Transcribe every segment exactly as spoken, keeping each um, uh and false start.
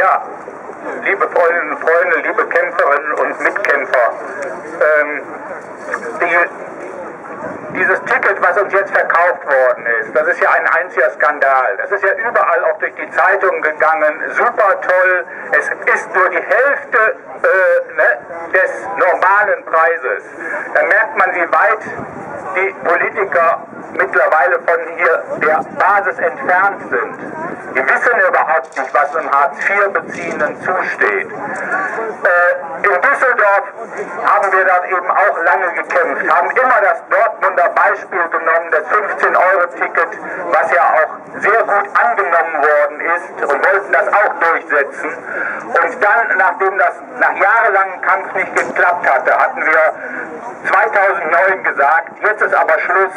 Ja, liebe Freundinnen und Freunde, liebe Kämpferinnen und Mitkämpfer, ähm, die, dieses Ticket, was uns jetzt verkauft worden ist, das ist ja ein einziger Skandal. Das ist ja überall auch durch die Zeitungen gegangen, super toll. Es ist nur die Hälfte äh, ne, des normalen Preises. Da merkt man, wie weit die Politiker mittlerweile von hier der Basis entfernt sind. Die wissen überhaupt nicht, was einem Hartz vier Beziehenden zusteht. Äh, in Düsseldorf haben wir dort eben auch lange gekämpft, haben immer das Dortmunder Beispiel genommen, das fünfzehn Euro Ticket, was ja auch sehr gut angenommen worden ist, und wollten das auch durchsetzen. Und dann, nachdem das nach jahrelangem Kampf nicht geklappt hatte, hatten wir zweitausendneun gesagt, jetzt ist aber Schluss.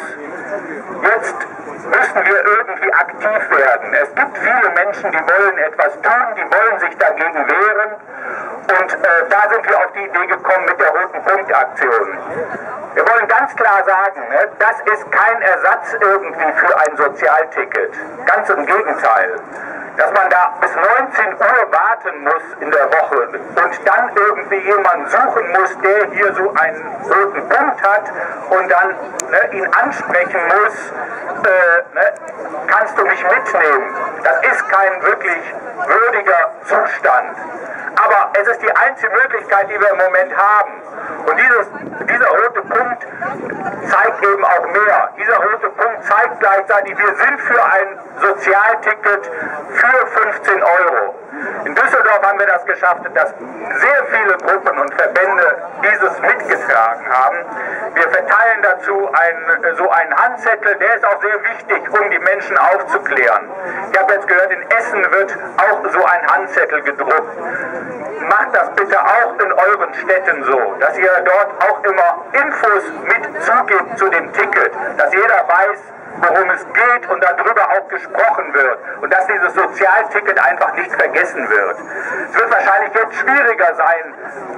Jetzt müssen wir irgendwie aktiv werden. Es gibt viele Menschen, die wollen etwas tun, die wollen sich dagegen wehren. Und äh, da sind wir auf die Idee gekommen mit der Roten Punkt-Aktion. Wir wollen ganz klar sagen, ne, das ist kein Ersatz irgendwie für ein Sozialticket. Ganz im Gegenteil. Dass man da bis neunzehn Uhr warten muss in der Woche und dann irgendwie jemanden suchen muss, der hier so einen roten Punkt hat und dann ne, ihn ansprechen muss, äh, ne, kannst du mich mitnehmen. Das ist kein wirklich würdiger Zustand. Aber es ist die einzige Möglichkeit, die wir im Moment haben. Und dieses, dieser rote Punkt zeigt eben auch mehr. Dieser rote Punkt zeigt gleichzeitig, wir sind für ein Sozialticket für fünfzehn Euro. In Düsseldorf haben wir das geschafft, dass sehr viele Gruppen und Verbände dieses mitgetragen haben. Wir verteilen dazu ein, so einen Handzettel, der ist auch sehr wichtig, um die Menschen aufzuklären. Ich habe jetzt gehört, in Essen wird auch so ein Handzettel gedruckt. Macht das bitte auch in euren Städten so, dass ihr dort auch immer Infos mit zugebt zu dem Ticket, dass jeder weiß, worum es geht und darüber auch gesprochen wird und dass dieses Sozialticket einfach nicht vergessen wird. Es wird wahrscheinlich jetzt schwieriger sein,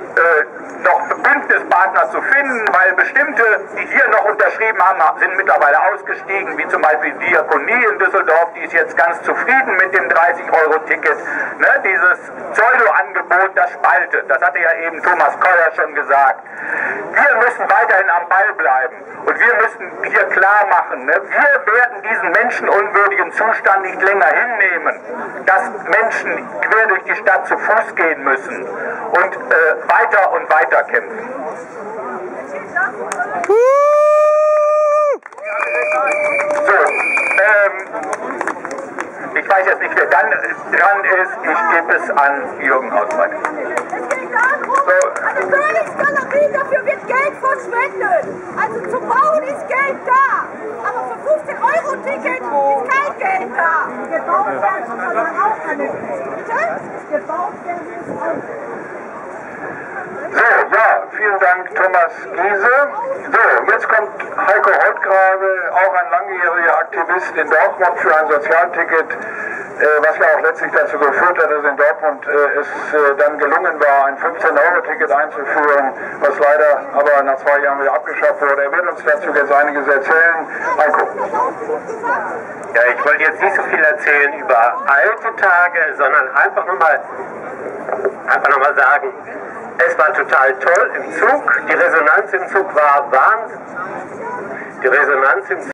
äh, noch Bündnispartner zu finden, weil bestimmte, die hier noch unterschrieben haben, sind mittlerweile ausgestiegen, wie zum Beispiel die Diakonie in Düsseldorf, die ist jetzt ganz zufrieden mit dem dreißig Euro Ticket. Ne, dieses Pseudo-Angebot, das spaltet, das hatte ja eben Thomas Keuer schon gesagt. Wir müssen weiterhin am Ball bleiben und wir müssen hier klar machen, ne, wir werden diesen menschenunwürdigen Zustand nicht länger hinnehmen, dass Menschen quer durch die Stadt zu Fuß gehen müssen und äh, weiter und weiter kämpfen. So, ähm, ich weiß jetzt nicht, wer dann dran ist. Ich gebe es an Jürgen Hausmann. Es geht darum, so. Eine Königsgalerie, dafür wird Geld verschwendet. Also zum Bauen ist Geld da. Aber für fünfzehn Euro Ticket ist kein Geld da. Gebaut werden muss aber auch keine Geld. Bitte? Gebaut werden muss auch. So, ja, vielen Dank Thomas Giese. So, jetzt kommt Heiko Holtgrabe, auch ein langjähriger Aktivist in Dortmund für ein Sozialticket, äh, was ja auch letztlich dazu geführt hat, dass in Dortmund äh, es äh, dann gelungen war, ein fünfzehn Euro Ticket einzuführen, was leider aber nach zwei Jahren wieder abgeschafft wurde. Er wird uns dazu jetzt einiges erzählen. Heiko. Ja, ich wollte jetzt nicht so viel erzählen über alte Tage, sondern einfach nochmal einfach noch mal sagen, es war total toll im Zug, die Resonanz im Zug war Wahnsinn. Die Resonanz im Zug